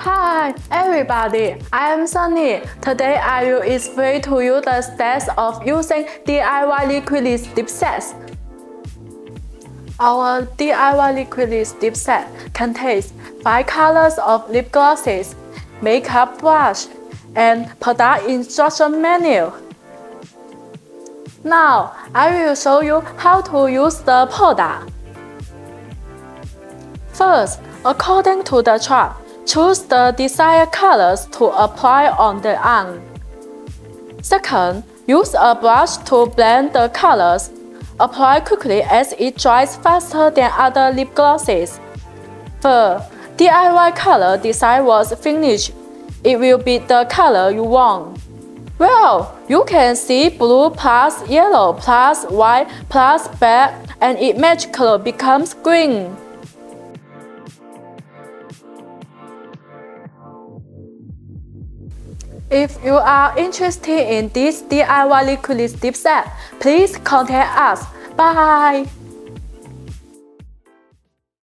Hi everybody, I am Sunny. Today I will explain to you the steps of using DIY liquid lip sets. Our DIY liquid lip set contains 5 colors of lip glosses, makeup brush, and product instruction manual. Now I will show you how to use the product. First, according to the chart, choose the desired colors to apply on the arm. Second, use a brush to blend the colors. Apply quickly as it dries faster than other lip glosses. Third, DIY color design was finished. It will be the color you want. Well, you can see blue plus yellow plus white plus black, and it magically becomes green. If you are interested in this DIY liquid lip set, please contact us. Bye!